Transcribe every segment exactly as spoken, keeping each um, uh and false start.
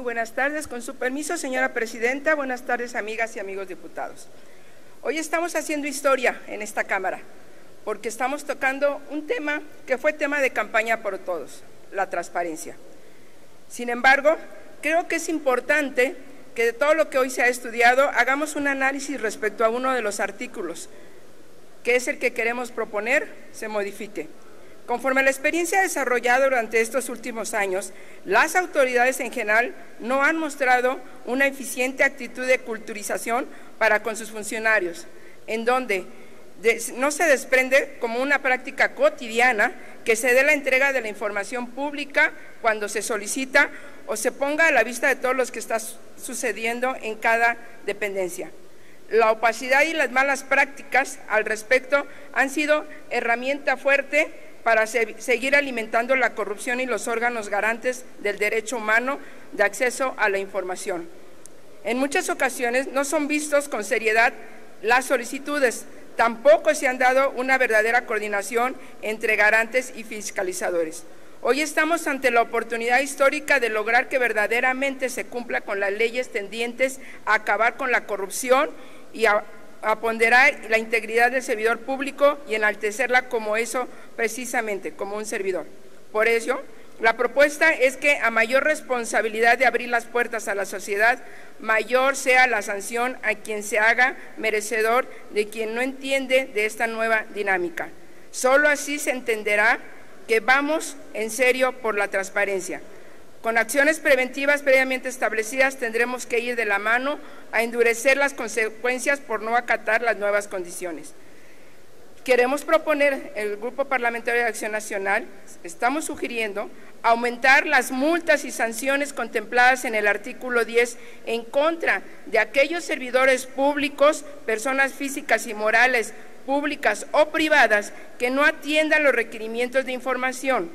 buenas tardes. Con su permiso, señora presidenta, buenas tardes, amigas y amigos diputados. Hoy estamos haciendo historia en esta Cámara, porque estamos tocando un tema que fue tema de campaña por todos, la transparencia. Sin embargo, creo que es importante que de todo lo que hoy se ha estudiado, hagamos un análisis respecto a uno de los artículos, que es el que queremos proponer, se modifique. Conforme a la experiencia desarrollada durante estos últimos años, las autoridades en general no han mostrado una eficiente actitud de culturización para con sus funcionarios, en donde de, no se desprende como una práctica cotidiana que se dé la entrega de la información pública cuando se solicita o se ponga a la vista de todos los que está sucediendo en cada dependencia. La opacidad y las malas prácticas al respecto han sido herramienta fuerte para seguir alimentando la corrupción y los órganos garantes del derecho humano de acceso a la información. En muchas ocasiones no son vistos con seriedad las solicitudes, tampoco se han dado una verdadera coordinación entre garantes y fiscalizadores. Hoy estamos ante la oportunidad histórica de lograr que verdaderamente se cumpla con las leyes tendientes a acabar con la corrupción y a a ponderar la integridad del servidor público y enaltecerla como eso precisamente, como un servidor. Por ello, la propuesta es que a mayor responsabilidad de abrir las puertas a la sociedad, mayor sea la sanción a quien se haga merecedor de quien no entiende de esta nueva dinámica. Solo así se entenderá que vamos en serio por la transparencia. Con acciones preventivas previamente establecidas tendremos que ir de la mano a endurecer las consecuencias por no acatar las nuevas condiciones. Queremos proponer, el Grupo Parlamentario de Acción Nacional, estamos sugiriendo aumentar las multas y sanciones contempladas en el artículo diez en contra de aquellos servidores públicos, personas físicas y morales, públicas o privadas, que no atiendan los requerimientos de información.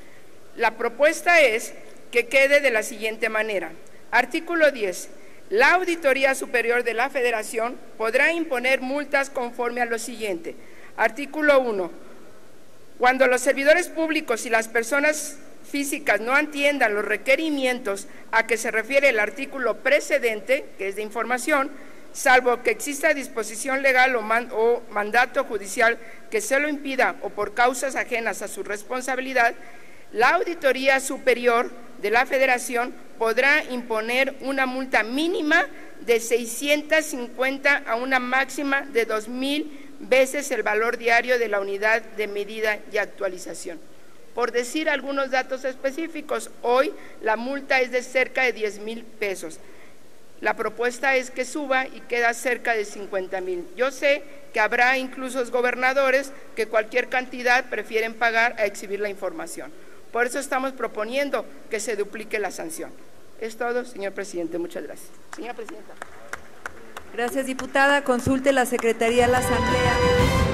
La propuesta es que quede de la siguiente manera. Artículo diez. La Auditoría Superior de la Federación podrá imponer multas conforme a lo siguiente. Artículo uno. Cuando los servidores públicos y las personas físicas no atiendan los requerimientos a que se refiere el artículo precedente, que es de información, salvo que exista disposición legal o, man, o mandato judicial que se lo impida o por causas ajenas a su responsabilidad, la Auditoría Superior de la Federación podrá imponer una multa mínima de seiscientas cincuenta a una máxima de dos mil veces el valor diario de la unidad de medida y actualización. Por decir algunos datos específicos, hoy la multa es de cerca de diez mil pesos. La propuesta es que suba y queda cerca de cincuenta mil. Yo sé que habrá incluso gobernadores que cualquier cantidad prefieren pagar a exhibir la información. Por eso estamos proponiendo que se duplique la sanción. Es todo, señor presidente. Muchas gracias. Señora presidenta. Gracias, diputada. Consulte la Secretaría de la Asamblea.